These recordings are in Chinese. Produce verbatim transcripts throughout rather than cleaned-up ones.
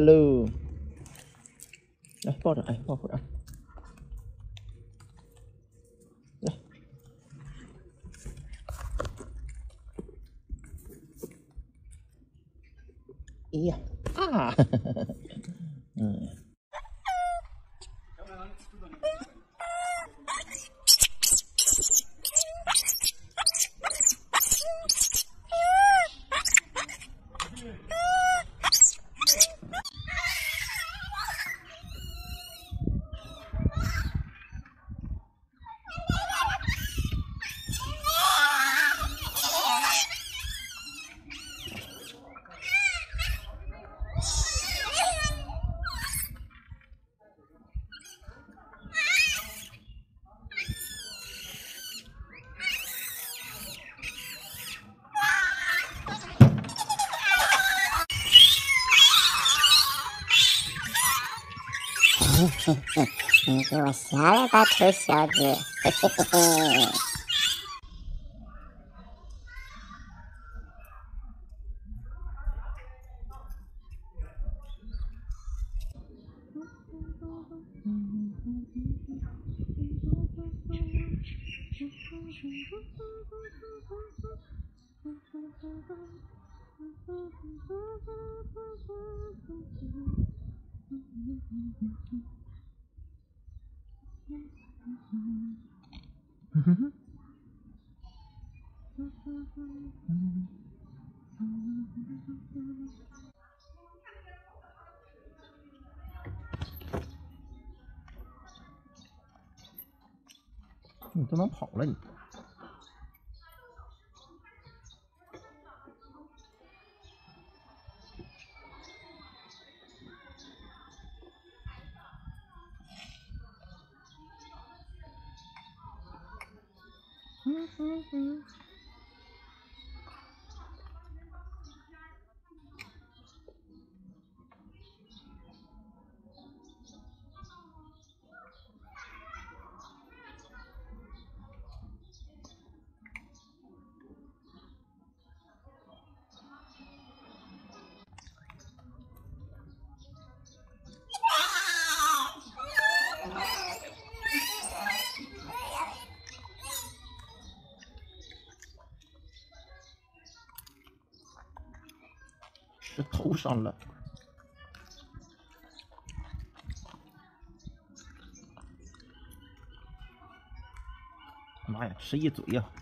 喽，来抱着，哎，抱会儿啊。来，哎呀啊，嗯。 嘿嘿嘿，你给我下来吧，臭小子！嘿嘿嘿嘿。 嗯哼哼。你都能跑了你！嗯嗯嗯。这头上了。妈呀，吃一嘴呀！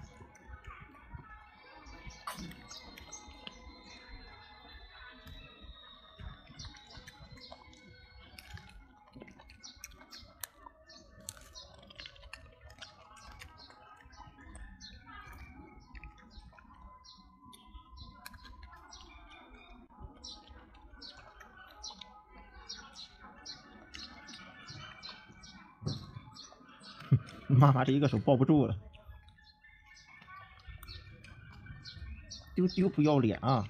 妈妈这一个手抱不住了，丢丢不要脸啊！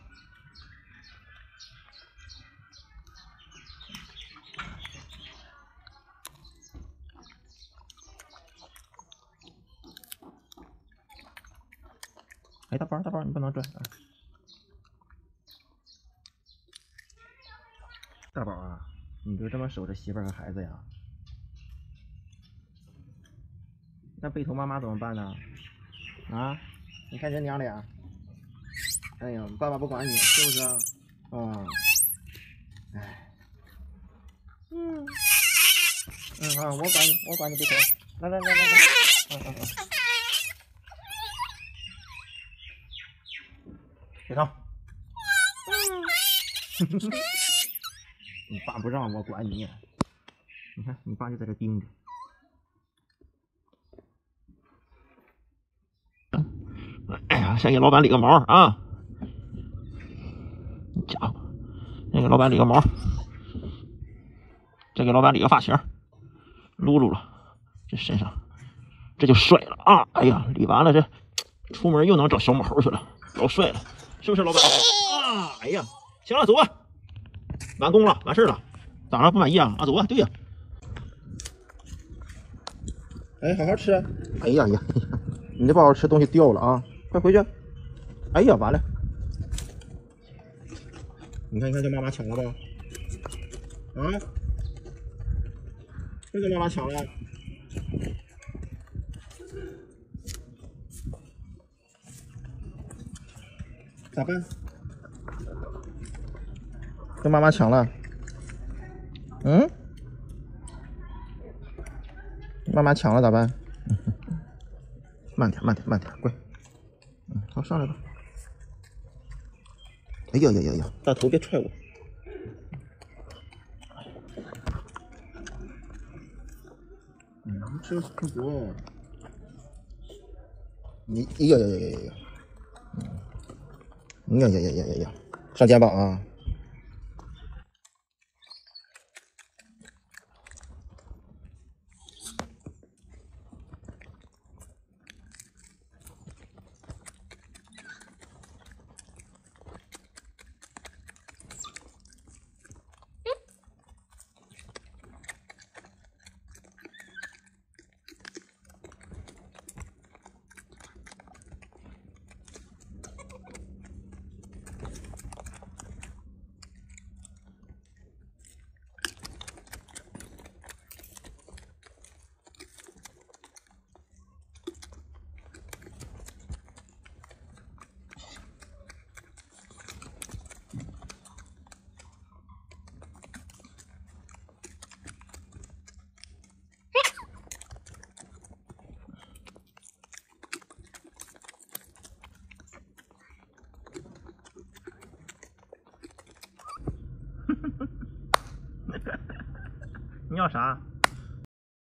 哎，大包大包，你不能拽！大宝啊，你就这么守着媳妇儿和孩子呀？那背头妈妈怎么办呢？啊，你看人娘俩，哎呀，爸爸不管你，是不是啊？啊，哎，嗯，嗯啊，我管你，我管你背头，来来来来来，嗯嗯嗯，别闹，嗯，你爸不让我管你，你看你爸就在这盯着。哎呀，先给老板理个毛啊！家伙，先给老板理个毛，再给老板理个发型，撸撸了，这身上这就帅了啊！哎呀，理完了这出门又能找小母猴去了，老帅了，是不是老板？啊！哎呀，行了，走吧，完工了，完事了，咋了？不满意啊？啊，走吧，对呀。哎，好好吃。哎呀呀，你这不好好吃，东西掉了啊！快回去！哎呀，完了！你看，你看，叫妈妈抢了吧？ 啊？又给妈妈抢了？咋办？跟妈妈抢了？嗯？妈妈抢了咋办？慢点，慢点，慢点，乖。嗯，好，上来吧。哎呀呀呀呀！大头别踹我。嗯，这可不。你哎呀呀呀呀呀！嗯，呀呀呀呀呀呀！上肩膀啊！你要啥？